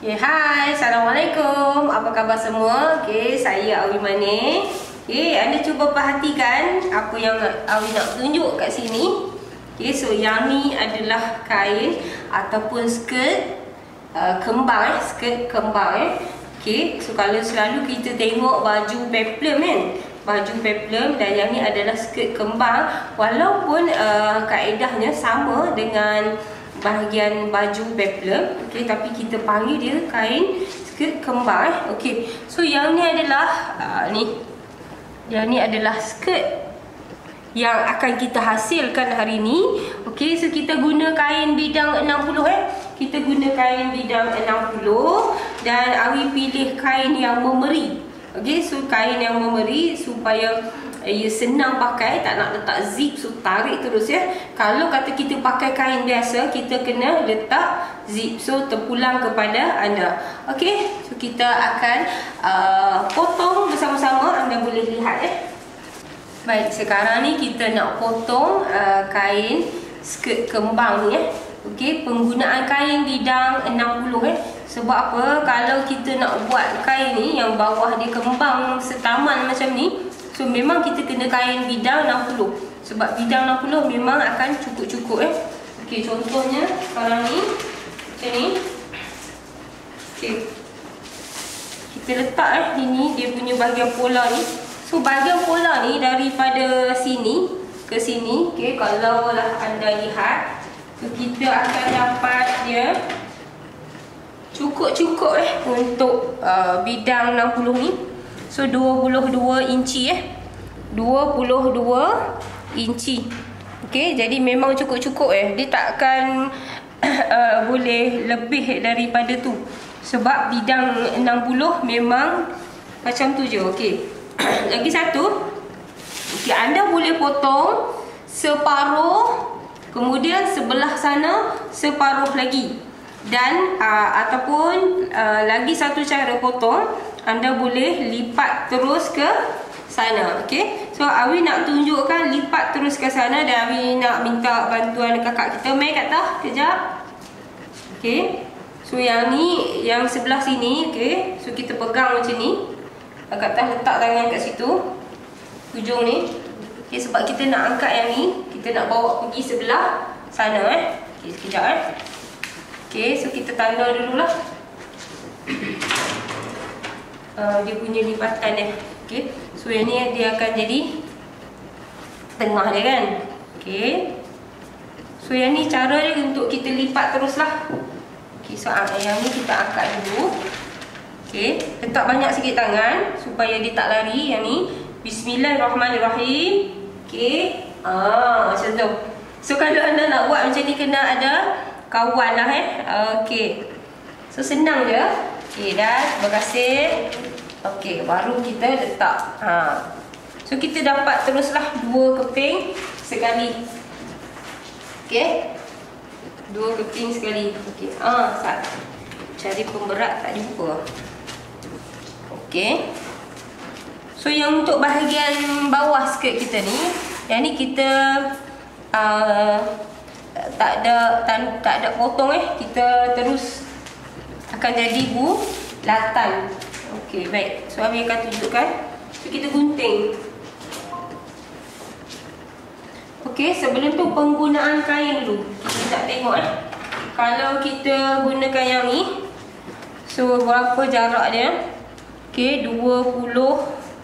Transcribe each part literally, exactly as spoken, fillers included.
Okay, hai, Assalamualaikum. Apa khabar semua? Okay, saya Awi Mane. Okay, anda cuba perhatikan apa yang Awi nak tunjuk kat sini. Okay, so yang ni adalah kain ataupun skirt uh, kembang eh, skirt kembang eh. Okay, so kalau selalu kita tengok baju peplum kan, baju peplum, dan yang ni adalah skirt kembang. Walaupun uh, kaedahnya sama dengan bahagian baju peplum, okey, tapi kita panggil dia kain skirt kembang eh. Okey, so yang ni adalah uh, ni, yang ni adalah skirt yang akan kita hasilkan hari ni. Okey, so kita guna kain bidang enam puluh eh. Kita guna kain bidang enam puluh dan Awi pilih kain yang memeri. Okey, so kain yang memeri supaya ia senang pakai, tak nak letak zip, so tarik terus ya. Kalau kata kita pakai kain biasa, kita kena letak zip, so terpulang kepada anda. Okey, so kita akan uh, potong bersama-sama, anda boleh lihat eh. Baik, sekarang ni kita nak potong uh, kain skirt kembang ni eh. Okey, penggunaan kain bidang enam puluh eh. Sebab apa? Kalau kita nak buat kain ni yang bawah dia kembang setaman macam ni, so memang kita kena kain bidang enam puluh. Sebab bidang enam puluh memang akan cukup-cukup eh. Okey, contohnya sekarang ni macam ni. Okey, kita letak eh ini dia punya bahagian pola ni. So bahagian pola ni daripada sini ke sini. Okey, kalau lah anda lihat, so kita akan dapat dia cukup-cukup eh untuk uh, bidang enam puluh ni. So dua puluh dua inci eh. dua puluh dua inci. Okey, jadi memang cukup-cukup eh. Dia takkan uh, boleh lebih daripada tu. Sebab bidang enam puluh memang macam tu je. Okey. Lagi satu. Okey, anda boleh potong separuh, kemudian sebelah sana separuh lagi. Dan uh, ataupun uh, lagi satu cara potong, anda boleh lipat terus ke sana. Okey, so Awi nak tunjukkan lipat terus ke sana dan Awi nak minta bantuan kakak kita. Mai kata kejap. Okey, so yang ni, yang sebelah sini. Okey, so kita pegang macam ni. Kakak tak letak tangan kat situ, hujung ni. Okey, sebab kita nak angkat yang ni, kita nak bawa pergi sebelah sana eh. Okey, sekejap eh. Okey, so kita tanda dululah uh, dia punya lipatan dia. Okey, so yang ni dia akan jadi tengah dia kan. Okey, so yang ni cara dia untuk kita lipat teruslah. Okey, so yang ni kita angkat dulu. Okey, letak banyak sikit tangan supaya dia tak lari yang ni. Bismillahirrahmanirrahim. Okey, ah, macam tu. So kalau anda nak buat macam ni, kena ada kawan lah eh. Okey, so senang je. Okey, dah, terima kasih. Okey, baru kita letak. Ha. So kita dapat teruslah dua keping sekali. Okey, dua keping sekali. Okey, ah, sat. Cari pemberat tak jumpa. Okey, so yang untuk bahagian bawah skirt kita ni, yang ni kita uh, tak ada tak, tak ada potong eh, kita terus akan jadi bulatan. Okey, baik. So Abi akan tunjukkan. So kita gunting. Okey, sebelum tu penggunaan kain dulu. Kita tak tengok eh. Kalau kita gunakan yang ni, so berapa jarak dia? Okey, dua puluh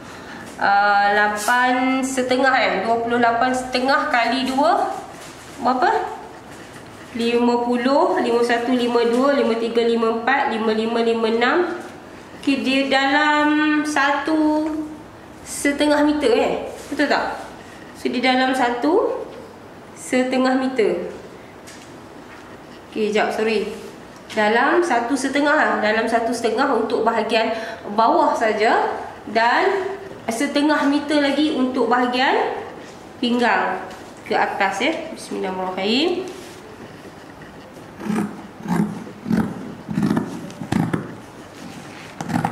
lapan setengah eh. dua puluh lapan setengah kali dua berapa? lima puluh, lima puluh satu, lima puluh dua, lima puluh tiga, lima puluh empat, lima puluh lima, lima puluh enam. Okay, dia dalam satu setengah meter eh. Betul tak? So dia dalam satu setengah meter. Okay, sekejap, sorry. Dalam satu setengah lah. Dalam satu setengah untuk bahagian bawah saja. Dan setengah meter lagi untuk bahagian pinggang ke atas ya. Bismillahirrahmanirrahim.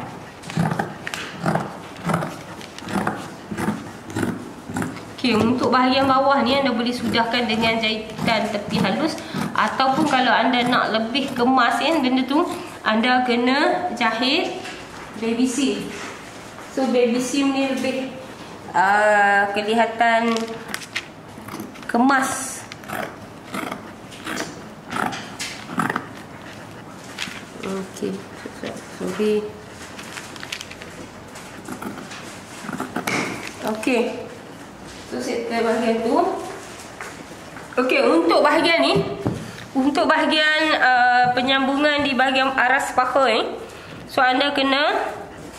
Okay, untuk untuk bahagian bawah ni anda boleh sudahkan dengan jahitan tepi halus, ataupun kalau anda nak lebih kemas ya benda tu, anda kena jahit baby seam. So baby seam ni lebih uh, kelihatan kemas. Okey, sorry. Okey. So settle bahagian tu. Okey, untuk bahagian ni, untuk bahagian uh, penyambungan di bahagian aras paha ni, so anda kena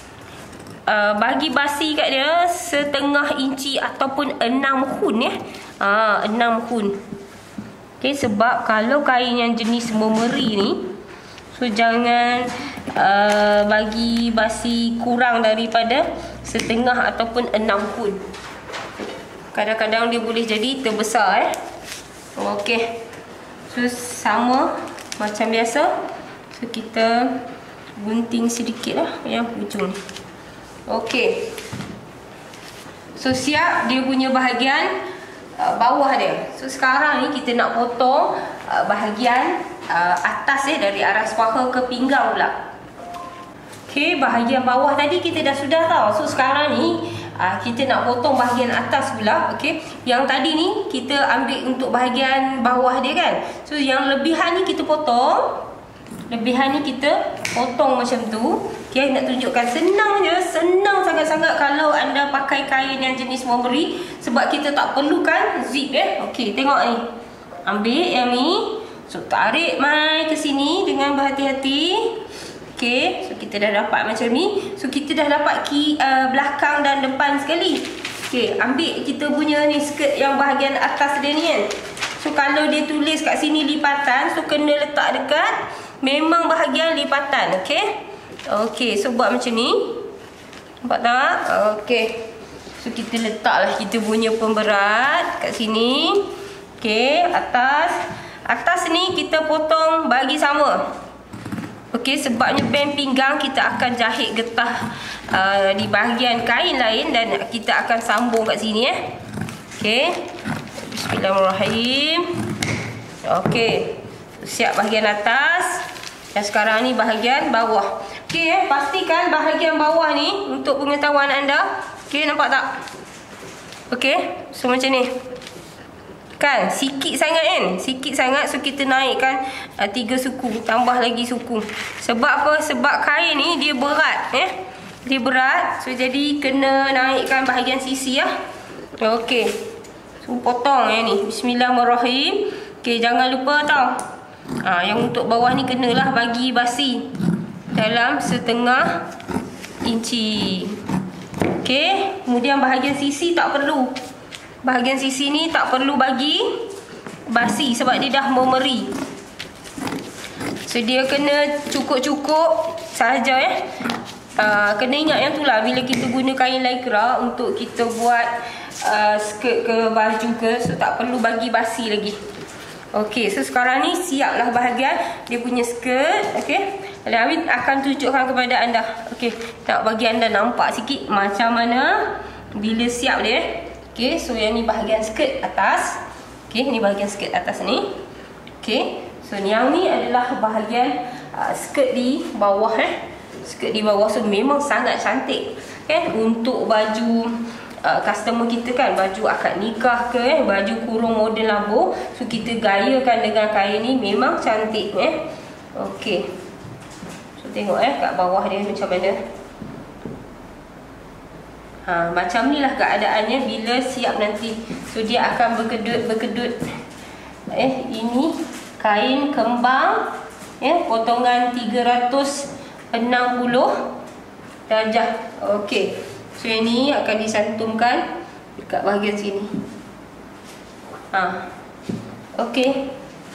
Uh, bagi basi kat dia setengah inci ataupun enam hun ya. Ha, enam hun. Okey, sebab kalau kain yang jenis memeri ni, so jangan uh, bagi basi kurang daripada setengah ataupun enam hun. Kadang-kadang dia boleh jadi terbesar eh. Okey. So sama macam biasa. So kita gunting sedikit lah yang hujung ni. Okey. So siap dia punya bahagian uh, bawah dia. So sekarang ni kita nak potong uh, bahagian uh, atas eh, dari aras paha ke pinggang pula. Okey, bahagian bawah tadi kita dah sudah tahu. So sekarang ni uh, kita nak potong bahagian atas pula. Okey, yang tadi ni kita ambil untuk bahagian bawah dia kan. So yang lebihan ni kita potong. Lebihan ni kita potong macam tu. Okay, nak tunjukkan senang je. Senang sangat-sangat kalau anda pakai kain yang jenis memberi. Sebab kita tak perlukan zip eh. Okay, tengok ni. Ambil yang ni. So, tarik mai ke sini dengan berhati-hati. Okay, so kita dah dapat macam ni. So, kita dah dapat ki, uh, belakang dan depan sekali. Okay, ambil kita punya ni skirt yang bahagian atas dia ni kan. So, kalau dia tulis kat sini lipatan, so kena letak dekat memang bahagian lipatan. Okay. Okey, so buat macam ni. Nampak tak? Okey. So kita letaklah kita punya pemberat kat sini. Okey, atas. Atas ni kita potong bagi sama. Okey, sebabnya band pinggang kita akan jahit getah uh, di bahagian kain lain dan kita akan sambung kat sini eh. Okey. Bismillahirrahmanirrahim. Okey. Siap bahagian atas. Dan sekarang ni bahagian bawah. Okey eh, pastikan bahagian bawah ni untuk pengetahuan anda. Okey, nampak tak? Okey, so macam ni. Kan, sikit sangat kan? Sikit sangat, so kita naikkan uh, tiga suku, tambah lagi suku. Sebab apa? Sebab kain ni dia berat eh. Dia berat, so jadi kena naikkan bahagian sisi lah. Okey. So potong yang ni. Bismillahirrahmanirrahim. Okey, jangan lupa tau. Ha, yang untuk bawah ni kenalah bagi basi dalam setengah inci. Okey, kemudian bahagian sisi tak perlu. Bahagian sisi ni tak perlu bagi basi sebab dia dah memeri. So dia kena cukup-cukup sahaja eh. Uh, kena ingat yang tu lah, bila kita guna kain lycra untuk kita buat uh, skirt ke baju ke, so tak perlu bagi basi lagi. Okey, so sekarang ni siaplah bahagian dia punya skirt. Okey, Amin akan tunjukkan kepada anda. Okey, nak bagi anda nampak sikit macam mana bila siap dia. Okey, so yang ni bahagian skirt atas. Okey, ni bahagian skirt atas ni. Okey, so yang ni adalah bahagian uh, skirt di bawah eh. Skirt di bawah, so memang sangat cantik eh untuk baju Uh, customer kita kan, baju akad nikah ke eh, baju kurung model labo, so kita gayakan dengan kain ni memang cantik eh. Okey, so tengok eh kat bawah dia macam mana. Ha, macam ni lah keadaannya bila siap nanti. So dia akan berkedut-berkedut eh. Ini kain kembang eh, potongan tiga ratus enam puluh darjah. Okey, so yang ni akan disantumkan dekat bahagian sini. Ha. Okey.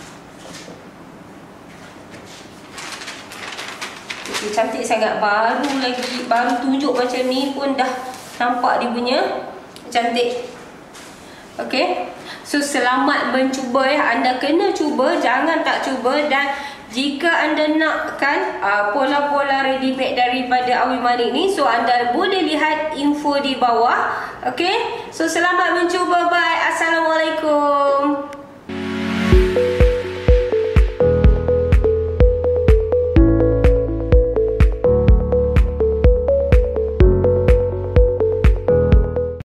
Okay, cantik sangat. Baru lagi, baru tunjuk macam ni pun dah nampak dia punya cantik. Okey. So selamat mencuba ya. Anda kena cuba, jangan tak cuba. Dan jika anda nakkan uh, pola-pola ready made daripada Awi Manik ni, so anda boleh lihat info di bawah. Okay, so selamat mencuba. Bye. Assalamualaikum.